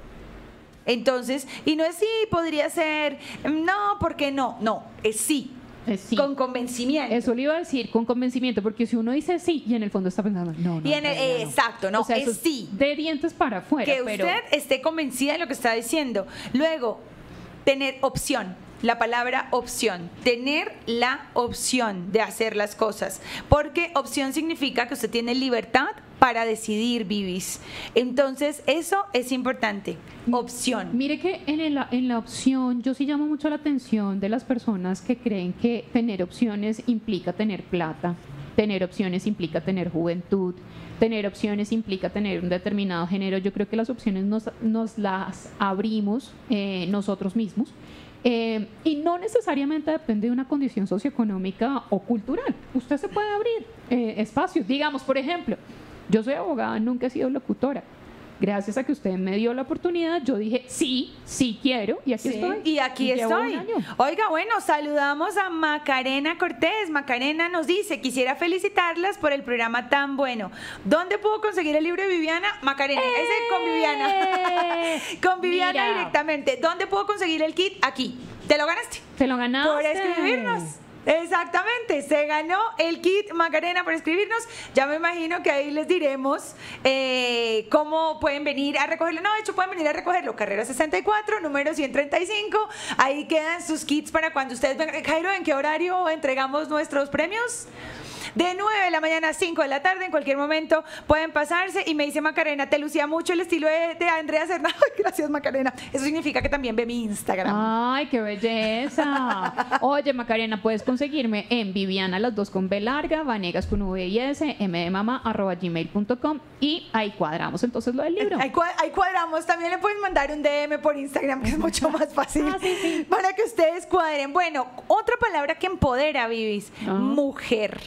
Entonces, y no es sí, podría ser no, porque no. No, es sí. Sí. Con convencimiento. Eso le iba a decir, con convencimiento, porque si uno dice sí y en el fondo está pensando, no, no. Y en el, no, no, no. Exacto, no, O sea, es eso sí. De dientes para afuera. Que pero... usted esté convencida de lo que está diciendo. Luego, tener opción. La palabra opción. Tener la opción de hacer las cosas. Porque opción significa que usted tiene libertad para decidir, Vivis. Entonces, eso es importante. Opción. Mire que en, el, en la opción, yo sí llamo mucho la atención de las personas que creen que tener opciones implica tener plata, tener opciones implica tener juventud, tener opciones implica tener un determinado género. Yo creo que las opciones nos, nos las abrimos eh, nosotros mismos. Eh, y no necesariamente depende de una condición socioeconómica o cultural. Usted se puede abrir eh, espacios. Digamos, por ejemplo, yo soy abogada, nunca he sido locutora. Gracias a que usted me dio la oportunidad, yo dije, sí, sí quiero, y aquí Sí, estoy. y aquí llevo un estoy. año. Oiga, bueno, saludamos a Macarena Cortés. Macarena nos dice, quisiera felicitarlas por el programa tan bueno. ¿Dónde puedo conseguir el libro de Viviana? Macarena, ¡Eh! ese con Viviana. Con Viviana Mira. directamente. ¿Dónde puedo conseguir el kit? Aquí. ¿Te lo ganaste? Te lo ganaste. Por escribirnos. Exactamente, se ganó el kit Macarena por escribirnos. Ya me imagino que ahí les diremos eh, cómo pueden venir a recogerlo. No, de hecho pueden venir a recogerlo. Carrera sesenta y cuatro, número ciento treinta y cinco. Ahí quedan sus kits para cuando ustedes vengan. Jairo, ¿en qué horario entregamos nuestros premios? De nueve de la mañana a cinco de la tarde, en cualquier momento pueden pasarse. Y me dice Macarena, te lucía mucho el estilo de, de Andrea Cerna. Gracias, Macarena. Eso significa que también ve mi Instagram. Ay, qué belleza. Oye, Macarena, puedes conseguirme en Viviana, las dos con B larga, Vanegas con V y S, m de mamá, arroba gmail punto com, y ahí cuadramos entonces lo del libro. Ahí, cua- ahí cuadramos. También le pueden mandar un D M por Instagram, que es mucho más fácil. Ah, sí, sí. Para que ustedes cuadren. Bueno, otra palabra que empodera, Vivis, Ah. mujer.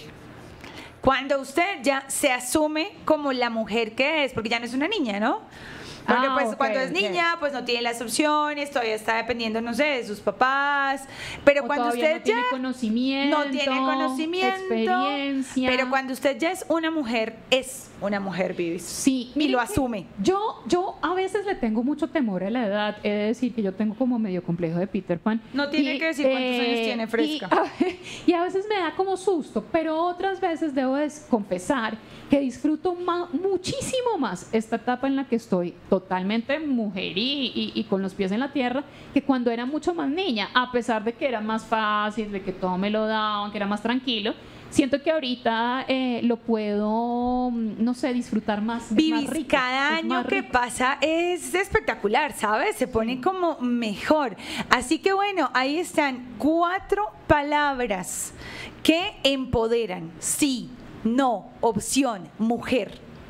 Cuando usted ya se asume como la mujer que es, porque ya no es una niña, ¿no? Porque Ah, pues ok, cuando es ok. niña, pues no tiene las opciones, todavía está dependiendo, no sé, de sus papás. Pero O cuando todavía usted no tiene ya conocimiento, no tiene conocimiento, experiencia. pero cuando usted ya es una mujer, es una mujer, Vivis. Sí, Y mire lo que asume. Yo, yo a veces le tengo mucho temor a la edad. He de decir que yo tengo como medio complejo de Peter Pan. No tiene que decir cuántos años tiene, fresca. Y, y a veces me da como susto, pero otras veces debo de confesar que disfruto ma- muchísimo más esta etapa en la que estoy totalmente mujer y, y- y con los pies en la tierra que cuando era mucho más niña, a pesar de que era más fácil, de que todo me lo daban, que era más tranquilo. Siento que ahorita eh, lo puedo, no sé, disfrutar más. es Vivis, más rico, cada es más año que rico. pasa es espectacular, ¿sabes? Se pone como mejor. Así que bueno, ahí están cuatro palabras que empoderan. Sí, no, opción, mujer.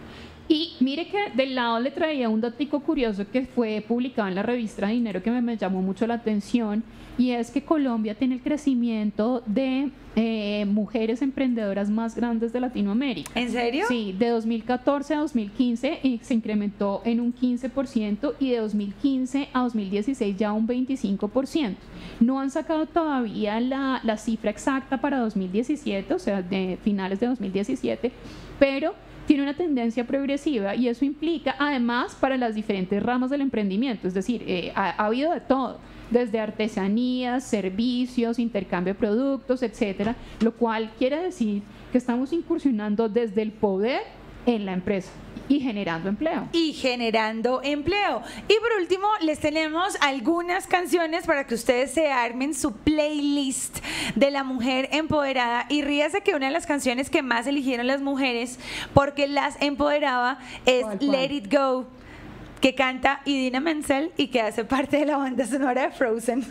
Y mire que del lado le traía un datico curioso que fue publicado en la revista Dinero que me, me llamó mucho la atención, y es que Colombia tiene el crecimiento de eh, mujeres emprendedoras más grandes de Latinoamérica. ¿En serio? Sí, de dos mil catorce a dos mil quince eh, se incrementó en un quince por ciento y de dos mil quince a dos mil dieciséis ya un veinticinco por ciento. No han sacado todavía la, la cifra exacta para dos mil diecisiete, o sea, de finales de dos mil diecisiete, pero tiene una tendencia progresiva y eso implica además para las diferentes ramas del emprendimiento, es decir, eh, ha, ha habido de todo, desde artesanías, servicios, intercambio de productos, etcétera, lo cual quiere decir que estamos incursionando desde el poder en la empresa y generando empleo. Y generando empleo. Y por último, les tenemos algunas canciones para que ustedes se armen su playlist de la mujer empoderada. Y ríase que una de las canciones que más eligieron las mujeres porque las empoderaba es ¿Cuál, cuál? Let It Go, que canta Idina Menzel y que hace parte de la banda sonora de Frozen.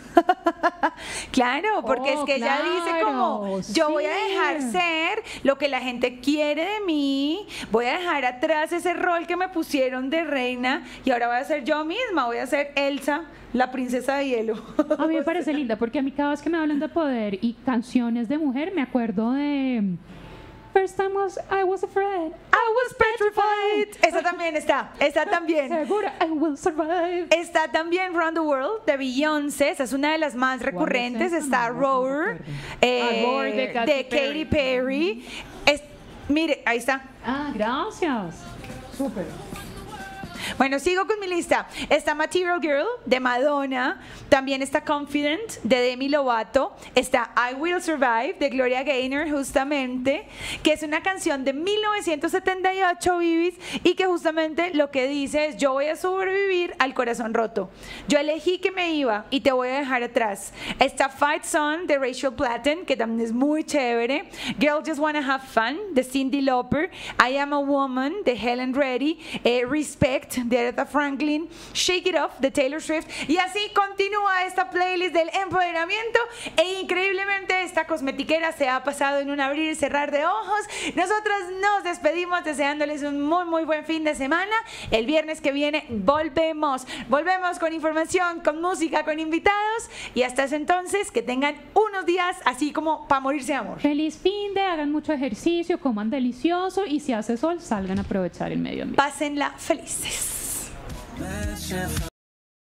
Claro, porque Oh, es que ella dice como, claro, yo voy a sí. dejar ser lo que la gente quiere de mí, voy a dejar atrás ese rol que me pusieron de reina y ahora voy a ser yo misma, voy a ser Elsa, la princesa de hielo. A mí me parece linda porque a mí cada vez que me hablan de poder y canciones de mujer me acuerdo de First time was I was afraid, I was petrified. Esa también está, esa también. segura I will survive. Está también Round the World de Beyoncé, esa es una de las más recurrentes. esa? Está No, no me Roar, acuerdo. eh, Ah, Roar de Katy de Katy Perry. Es- mire, ahí está. Ah, gracias. Súper. Bueno, sigo con mi lista. Está Material Girl de Madonna. También está Confident de Demi Lovato. Está I Will Survive de Gloria Gaynor, justamente, que es una canción de mil novecientos setenta y ocho, Vivis, y que justamente lo que dice es: yo voy a sobrevivir al corazón roto. Yo elegí que me iba y te voy a dejar atrás. Está Fight Song de Rachel Platten, que también es muy chévere. Girl Just Wanna Have Fun de Cyndi Lauper. I Am a Woman de Helen Reddy. Eh, Respect de Aretha Franklin. Shake It Off de Taylor Swift. Y así continúa esta playlist del empoderamiento, e increíblemente esta cosmetiquera se ha pasado en un abrir y cerrar de ojos. Nosotros nos despedimos deseándoles un muy muy buen fin de semana. El viernes que viene volvemos volvemos con información, con música, con invitados, y hasta ese entonces que tengan unos días así como para morirse de amor. Feliz fin de, hagan mucho ejercicio, coman delicioso y si hace sol, salgan a aprovechar el medio ambiente. Pásenla felices.